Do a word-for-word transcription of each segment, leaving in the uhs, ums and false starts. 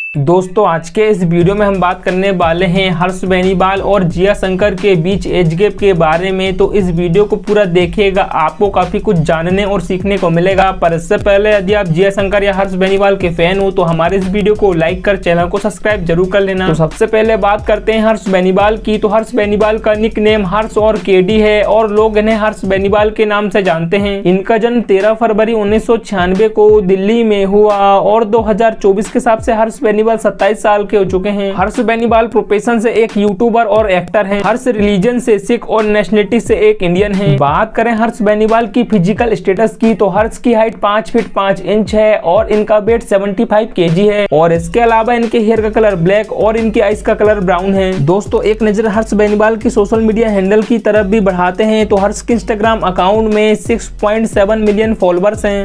दोस्तों आज के इस वीडियो में हम बात करने वाले हैं हर्ष बेनीवाल और जिया शंकर के बीच एज गैप के बारे में। तो इस वीडियो को पूरा देखिएगा, आपको काफी कुछ जानने और सीखने को मिलेगा। पर इससे पहले यदि आप जिया शंकर या हर्ष बेनीवाल के फैन हो तो हमारे इस वीडियो को लाइक कर चैनल को सब्सक्राइब जरूर कर लेना। तो सबसे पहले बात करते हैं हर्ष बेनीवाल की। तो हर्ष बेनीवाल का निक नेम हर्ष और केडी है और लोग इन्हें हर्ष बेनीवाल के नाम से जानते हैं। इनका जन्म तेरह फरवरी उन्नीस सौ छियानवे को दिल्ली में हुआ और दो हजार चौबीस के हिसाब से हर्ष बेनीवाल सत्ताईस साल के हो चुके हैं। हर्ष बेनीवाल प्रोफेशन से एक यूट्यूबर और एक्टर हैं। हर्ष रिलीजन से सिख और नेशनलिटी से एक इंडियन हैं। बात करें हर्ष बेनीवाल की फिजिकल स्टेटस की तो हर्ष की हाइट पाँच फीट पाँच इंच है और इनका वेट पचहत्तर केजी है और इसके अलावा इनके हेयर का कलर ब्लैक और इनकी आईज का कलर ब्राउन है। दोस्तों एक नजर हर्ष बेनीवाल की सोशल मीडिया हैंडल की तरफ भी बढ़ाते हैं तो हर्ष के इंस्टाग्राम अकाउंट में छह पॉइंट सात मिलियन फॉलोअर्स हैं।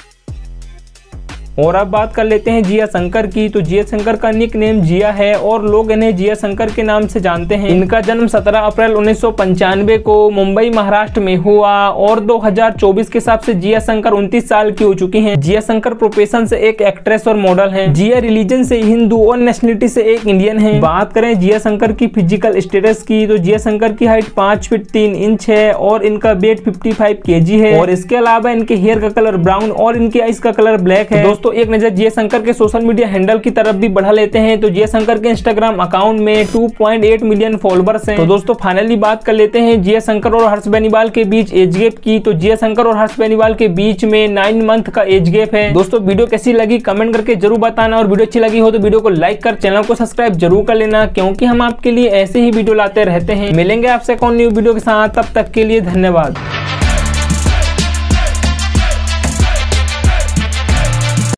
और अब बात कर लेते हैं जिया शंकर की। तो जिया शंकर का निक नेम जिया है और लोग इन्हें जिया शंकर के नाम से जानते हैं। इनका जन्म सत्रह अप्रैल उन्नीस सौ पंचानवे को मुंबई महाराष्ट्र में हुआ और दो हजार चौबीस के हिसाब से जिया शंकर उनतीस साल की हो चुकी हैं। जिया शंकर प्रोफेशन से एक एक्ट्रेस और मॉडल हैं। जिया रिलीजन से हिंदू और नेशनलिटी से एक इंडियन है। बात करें जिया शंकर की फिजिकल स्टेटस की तो जिया शंकर की हाइट पाँच फीट तीन इंच है और इनका वेट पचपन केजी है और इसके अलावा इनके हेयर का कलर ब्राउन और इनकी आईज का कलर ब्लैक है। तो एक नजर जिया शंकर के सोशल मीडिया हैंडल की तरफ भी बढ़ा लेते हैं तो जिया शंकर के इंस्टाग्राम अकाउंट में दो पॉइंट आठ मिलियन फॉलोअर्स हैं। तो दोस्तों फाइनली बात कर लेते हैं जिया शंकर और हर्ष बेनीवाल के बीच एज गैप की। तो जिया शंकर और हर्ष बेनीवाल के बीच में नाइन मंथ का एज गैप है। दोस्तों वीडियो कैसी लगी कमेंट करके जरूर बताना और वीडियो अच्छी लगी हो तो वीडियो को लाइक कर चैनल को सब्सक्राइब जरूर कर लेना, क्योंकि हम आपके लिए ऐसे ही वीडियो लाते रहते हैं। मिलेंगे आपसे कौन न्यू वीडियो के साथ, तब तक के लिए धन्यवाद।